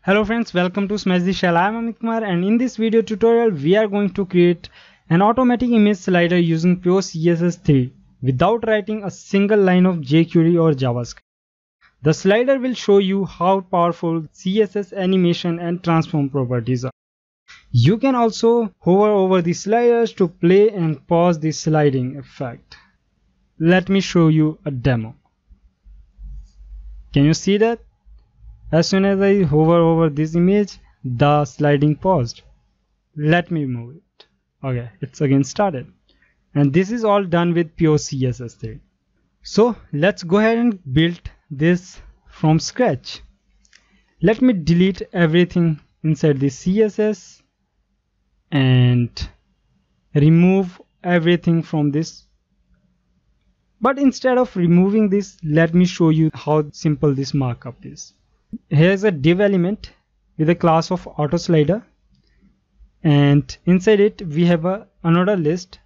Hello friends, welcome to Smash the Shell. I am Amit Kumar, and in this video tutorial we are going to create an automatic image slider using pure CSS3 without writing a single line of Jquery or JavaScript. The slider will show you how powerful CSS animation and transform properties are. You can also hover over the sliders to play and pause the sliding effect. Let me show you a demo. Can you see that? As soon as I hover over this image, the sliding paused. Let me move it. Okay, it's again started. And this is all done with pure CSS3. So let's go ahead and build this from scratch. Let me delete everything inside the CSS and remove everything from this. But instead of removing this, let me show you how simple this markup is. Here's a div element with a class of auto slider, and inside it we have another list,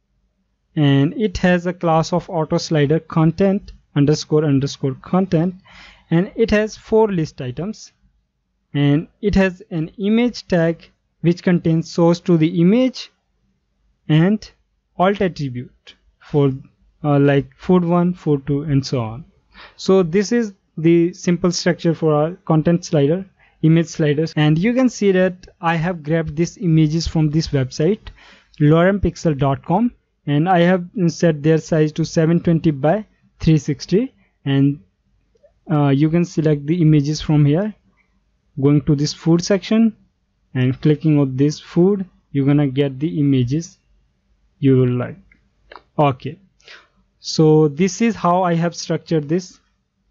and it has a class of auto slider content underscore content, and it has 4 list items, and it has an image tag which contains source to the image and alt attribute for like food1, food2 and so on. So this is the simple structure for our content slider, image sliders, and you can see that I have grabbed these images from this website lorempixel.com, and I have set their size to 720 by 360, and you can select the images from here, going to this food section and clicking on this food. You're gonna get the images you will like. Okay, so this is how I have structured this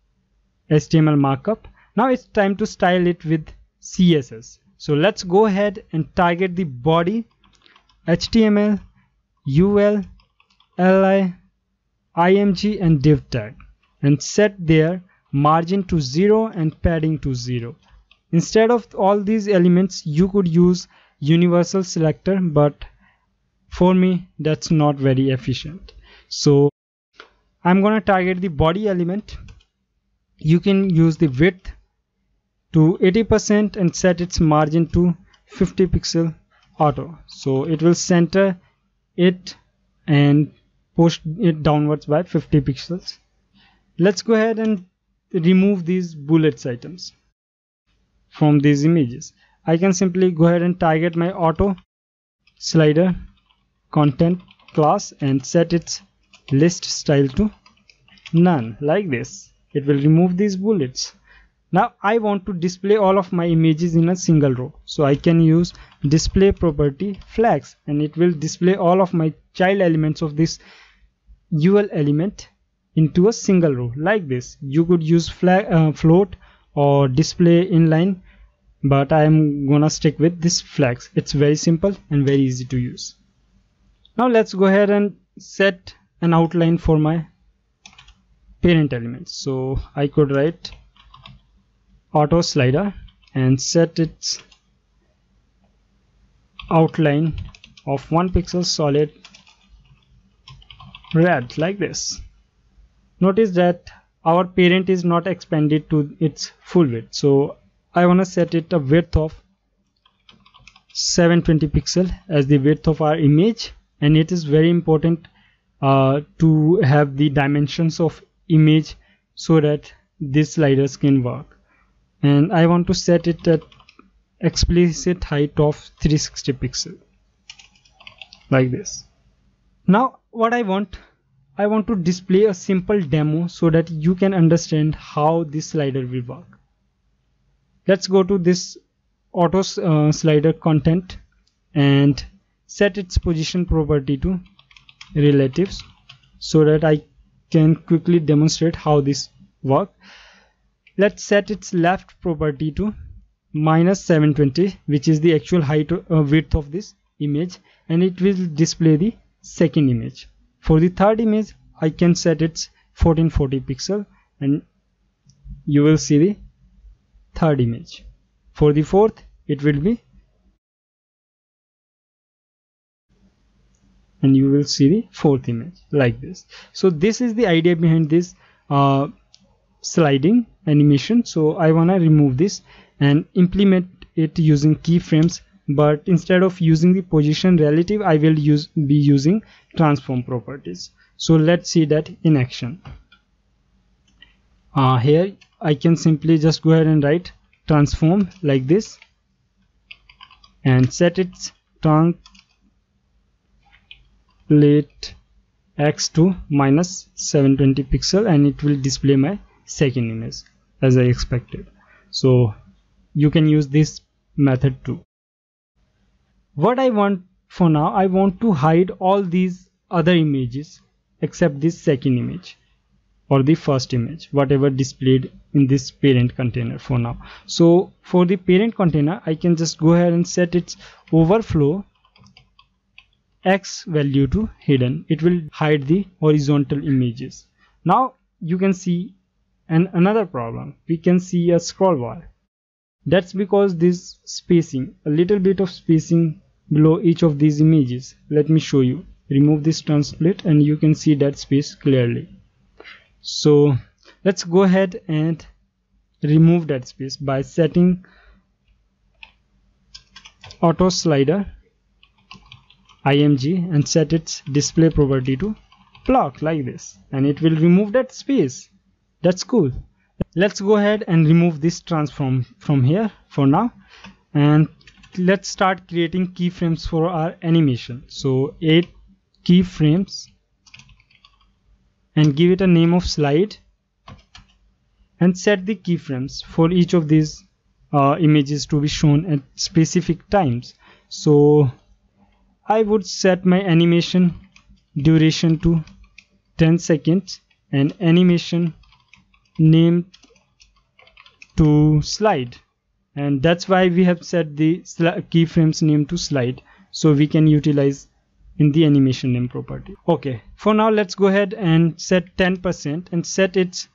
HTML markup. Now it's time to style it with CSS. So let's go ahead and target the body, HTML, UL, LI, IMG and div tag, and set their margin to 0 and padding to 0. Instead of all these elements, you could use universal selector, but for me that's not very efficient. So I'm gonna target the body element. You can use the width to 80% and set its margin to 50 pixel auto, so it will center it and push it downwards by 50 pixels. Let's go ahead and remove these bullets items from these images. I can simply go ahead and target my auto slider content class and set its list style to none, like this. It will remove these bullets. Now I want to display all of my images in a single row, so I can use display property flags, and it will display all of my child elements of this UL element into a single row, like this. You could use float or display inline, but I am gonna stick with this flags. It's very simple and very easy to use. Now let's go ahead and set an outline for my parent elements. So I could write auto slider and set its outline of 1 pixel solid red, like this. Notice that our parent is not expanded to its full width, so I want to set it a width of 720 pixel as the width of our image, and it is very important to have the dimensions of image so that these sliders can work. And I want to set it at explicit height of 360 pixel, like this. Now what I want to display a simple demo so that you can understand how this slider will work. Let's go to this auto slider content and set its position property to relatives so that I can quickly demonstrate how this works. Let's set its left property to minus 720, which is the actual height width of this image, and it will display the second image. For the third image I can set its 1440 pixel, and you will see the third image. For the fourth it will be, and you will see the fourth image, like this. So this is the idea behind this sliding animation. So I want to remove this, and implement it using keyframes, but instead of using the position relative, I will be using transform properties. So let's see that in action. Here I can simply just go ahead and write transform like this and set its translate x to -720 pixel, and it will display my second image as I expected. So you can use this method too. What I want for now, I want to hide all these other images except this second image or the first image, whatever displayed in this parent container for now. So for the parent container, I can just go ahead and set its overflow x value to hidden. It will hide the horizontal images. Now you can see another problem. We can see a scroll bar. That's because this spacing, a little bit of spacing below each of these images. Let me show you. Remove this transplit and you can see that space clearly. So let's go ahead and remove that space by setting auto slider img and set its display property to block like this, and it will remove that space. That's cool. Let's go ahead and remove this transform from here for now, and let's start creating keyframes for our animation. So 8 keyframes and give it a name of slide and set the keyframes for each of these images to be shown at specific times. So I would set my animation duration to 10 seconds and animation name to slide, and that's why we have set the keyframes name to slide, so we can utilize in the animation name property. Okay, for now let's go ahead and set 10% and set its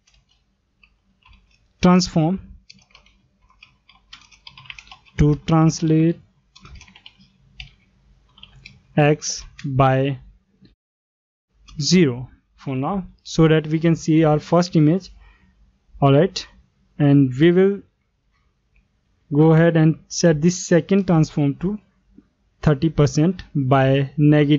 transform to translate x by 0 for now, so that we can see our first image. Alright, and we will go ahead and set this second transform to 30% by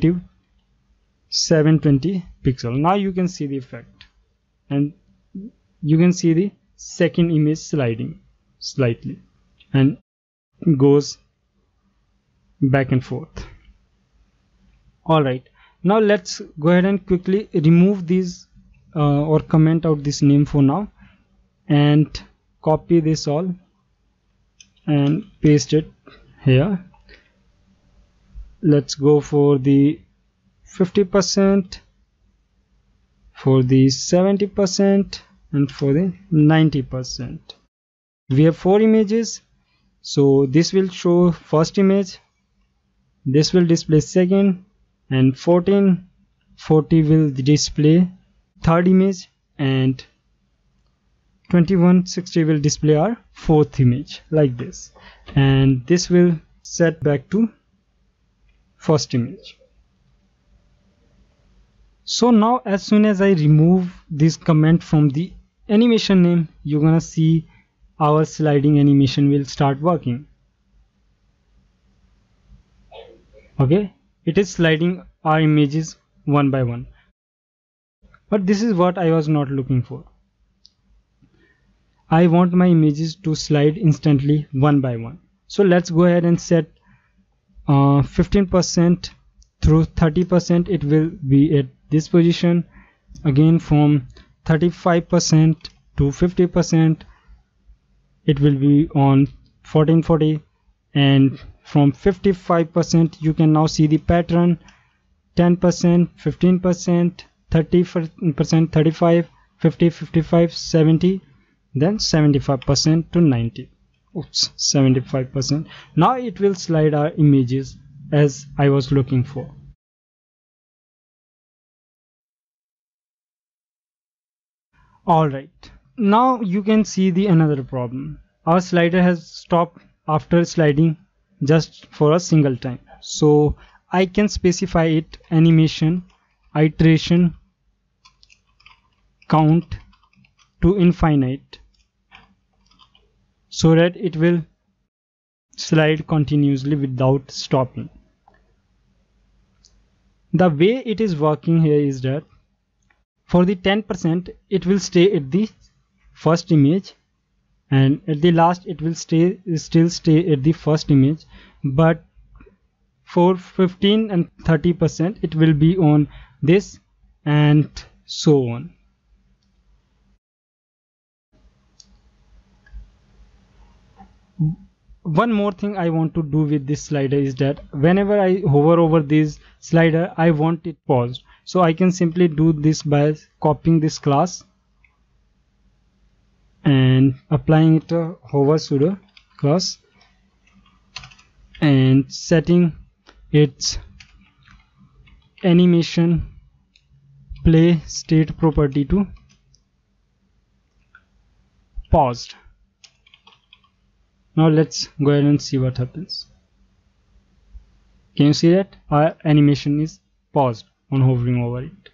-720 pixel. Now you can see the effect, and you can see the second image sliding slightly and goes back and forth. Alright, now let's go ahead and quickly remove these or comment out this name for now, and copy this all and paste it here. Let's go for the 50%, for the 70%, and for the 90%. We have 4 images, so this will show first image, this will display second, and 40 will display third image, and 2160 will display our fourth image like this, and this will set back to first image. So now as soon as I remove this comment from the animation name, you're gonna see our sliding animation will start working. Okay, it is sliding our images one by one, but this is what I was not looking for. I want my images to slide instantly one by one. So let's go ahead and set 15% through 30%. It will be at this position. Again, from 35% to 50%, it will be on 1440, and from 55% you can now see the pattern: 10%, 15%, 30%, 35, 50, 55, 70, then 75% to 90. Oops, 75%. Now it will slide our images as I was looking for. Alright, now you can see the another problem. Our slider has stopped after sliding just for a single time. So I can specify it animation iteration count to infinite, so that it will slide continuously without stopping. The way it is working here is that for the 10% it will stay at the first image, and at the last it will still stay at the first image, but for 15 and 30% it will be on this, and so on. One more thing I want to do with this slider is that whenever I hover over this slider, I want it paused. So I can simply do this by copying this class and applying it to hover pseudo class and setting its animation play state property to paused. Now let's go ahead and see what happens. Can you see that our animation is paused on hovering over it?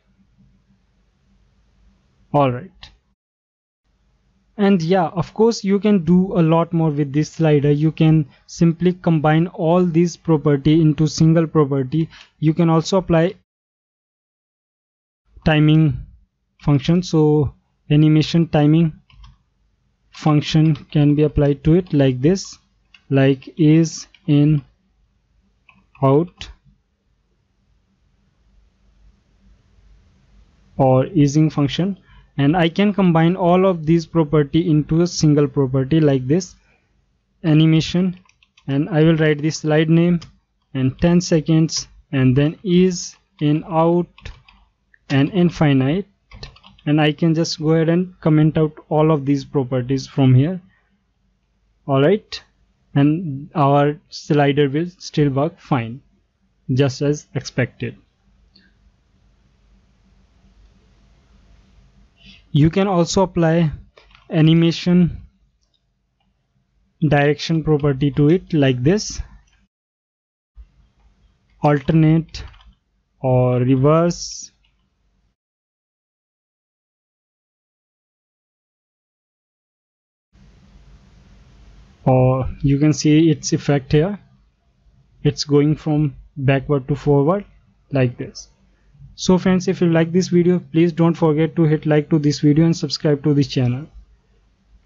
Alright. And yeah, of course you can do a lot more with this slider. You can simply combine all these property into single property. You can also apply timing function, so animation timing function can be applied to it like this, like is in out or easing function, and I can combine all of these property into a single property like this animation, and I will write the slide name and 10 seconds and then is in out and infinite, and I can just go ahead and comment out all of these properties from here. Alright, and our slider will still work fine, just as expected. You can also apply animation direction property to it like this, alternate or reverse, or you can see its effect here. It's going from backward to forward like this. So friends, if you like this video, please don't forget to hit like to this video and subscribe to this channel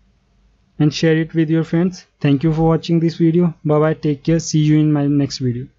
and share it with your friends. Thank you for watching this video. Bye bye, take care, see you in my next video.